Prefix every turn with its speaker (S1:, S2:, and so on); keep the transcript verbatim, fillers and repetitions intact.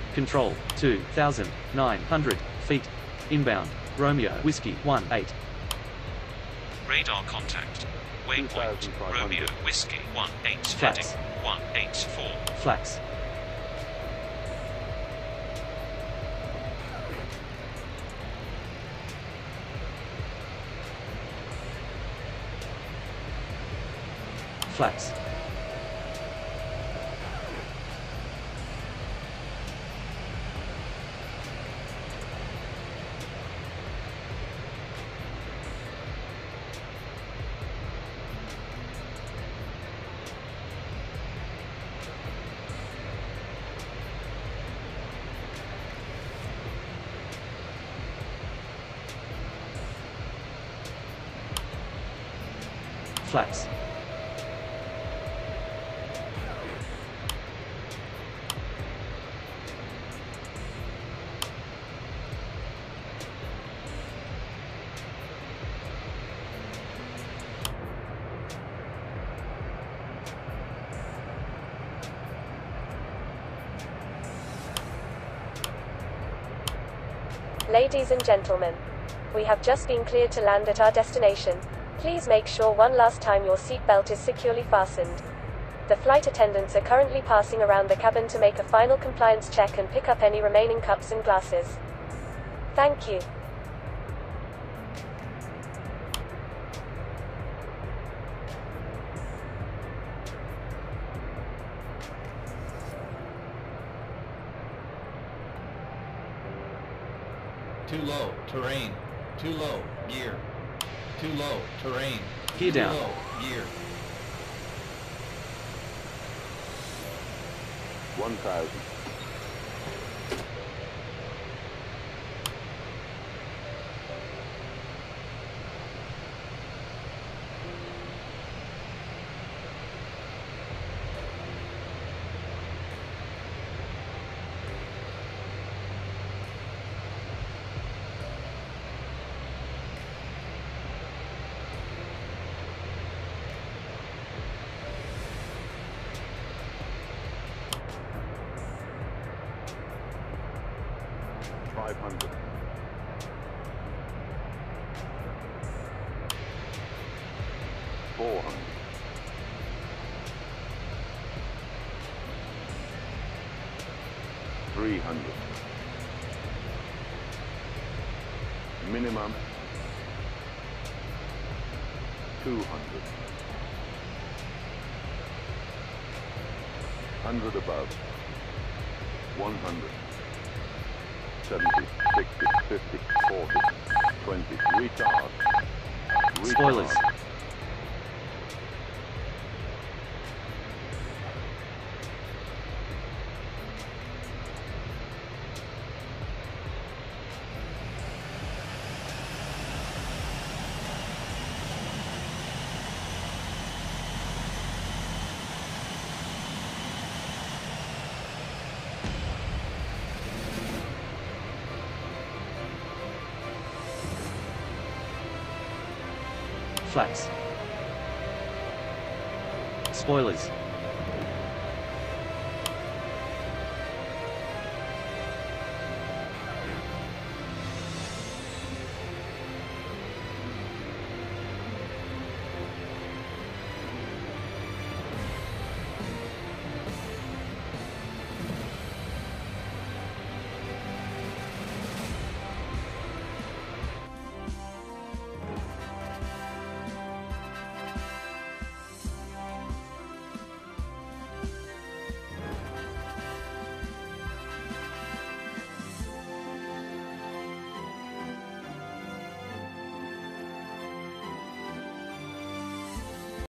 S1: Control, two thousand nine hundred feet. Inbound, Romeo Whiskey one eight.
S2: Radar contact. Waypoint, Romeo Whiskey one eight, heading
S1: Flats.
S2: one eight four.
S1: Flats. Flats. Flats.
S3: Ladies and gentlemen, we have just been cleared to land at our destination. Please make sure one last time your seatbelt is securely fastened. The flight attendants are currently passing around the cabin to make a final compliance check and pick up any remaining cups and glasses. Thank you.
S4: Too low, terrain. Too low, gear. Too low, terrain.
S1: Gear
S4: Too
S1: down.
S4: low, gear.
S5: one thousand. five hundred. four hundred. three hundred. Minimum two hundred. one hundred above. one hundred. seventy, sixty, fifty, forty, twenty, retard. Retard.
S1: Spoilers. Flats. Spoilers.